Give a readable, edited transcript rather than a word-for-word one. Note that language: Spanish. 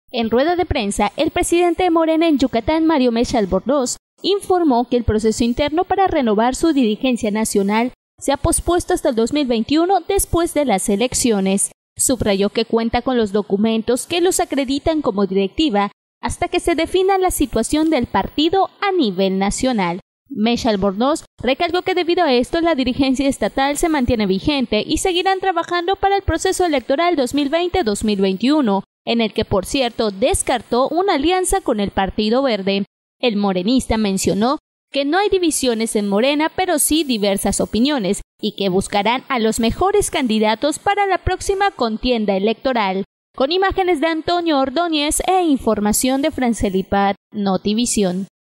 En rueda de prensa, el presidente de Morena en Yucatán, Mario Mecha Albornoz, informó que el proceso interno para renovar su dirigencia nacional se ha pospuesto hasta el 2021 después de las elecciones. Subrayó que cuenta con los documentos que los acreditan como directiva hasta que se defina la situación del partido a nivel nacional. Mecha Albornoz recalcó que debido a esto la dirigencia estatal se mantiene vigente y seguirán trabajando para el proceso electoral 2020-2021, en el que, por cierto, descartó una alianza con el Partido Verde. El morenista mencionó que no hay divisiones en Morena, pero sí diversas opiniones, y que buscarán a los mejores candidatos para la próxima contienda electoral. Con imágenes de Antonio Ordóñez e información de Francelipat, Notivisión.